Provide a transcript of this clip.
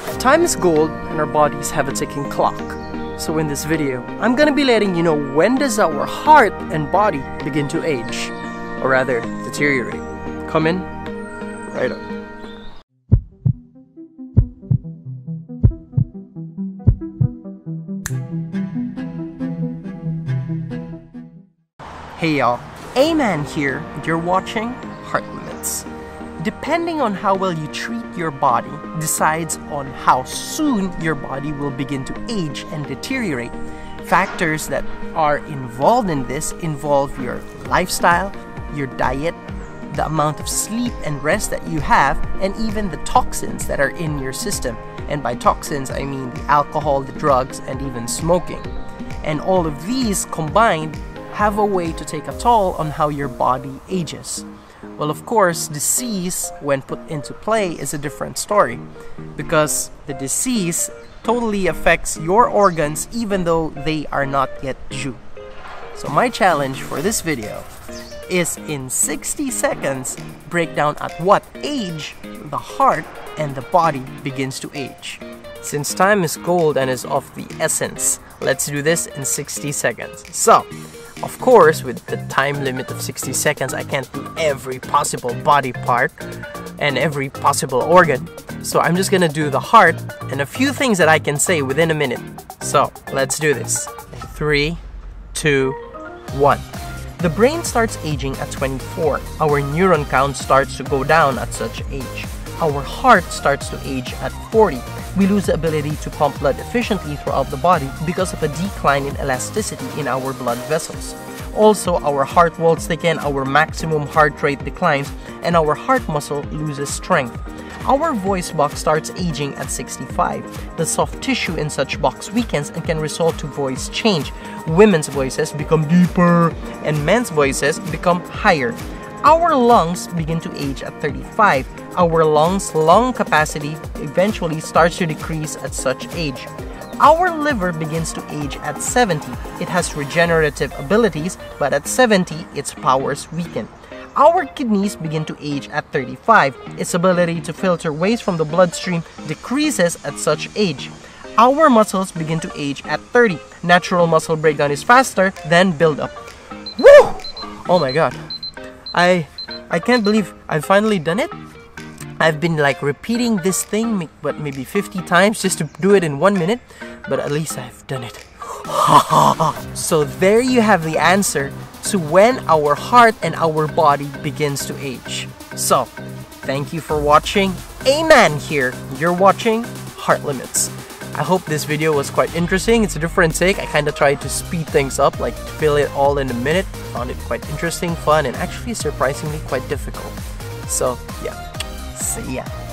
Time is gold and our bodies have a ticking clock. So in this video, I'm gonna be letting you know when does our heart and body begin to age, or rather deteriorate. Come in, right up. Hey y'all, A-Man here, and you're watching Heart Limits. Depending on how well you treat your body decides on how soon your body will begin to age and deteriorate. Factors that are involved in this involve your lifestyle, your diet, the amount of sleep and rest that you have, and even the toxins that are in your system. And by toxins, I mean the alcohol, the drugs, and even smoking. And all of these combined have a way to take a toll on how your body ages. Well, of course, disease, when put into play, is a different story, because the disease totally affects your organs even though they are not yet due. So my challenge for this video is in 60 seconds, break down at what age the heart and the body begins to age. Since time is gold and is of the essence, let's do this in 60 seconds. So, of course, with the time limit of 60 seconds, I can't do every possible body part and every possible organ. So I'm just gonna do the heart and a few things that I can say within a minute. So let's do this. 3, 2, 1. The brain starts aging at 24. Our neuron count starts to go down at such age. Our heart starts to age at 40. We lose the ability to pump blood efficiently throughout the body because of a decline in elasticity in our blood vessels. Also, our heart walls thicken, our maximum heart rate declines, and our heart muscle loses strength. Our voice box starts aging at 65. The soft tissue in such box weakens and can result to voice change. Women's voices become deeper, and men's voices become higher. Our lungs begin to age at 35. Our lungs' lung capacity eventually starts to decrease at such age. Our liver begins to age at 70. It has regenerative abilities, but at 70, its powers weaken. Our kidneys begin to age at 35. Its ability to filter waste from the bloodstream decreases at such age. Our muscles begin to age at 30. Natural muscle breakdown is faster than buildup. Woo! Oh my god. I can't believe I've finally done it. I've been like repeating this thing but maybe 50 times just to do it in 1 minute, but at least I've done it. So there you have the answer to when our heart and our body begins to age. So, thank you for watching. A-Man here. You're watching Heart Limits. I hope this video was quite interesting. It's a different take. I kind of tried to speed things up, like to fill it all in a minute. Found it quite interesting, fun, and actually surprisingly quite difficult. So, yeah. See ya.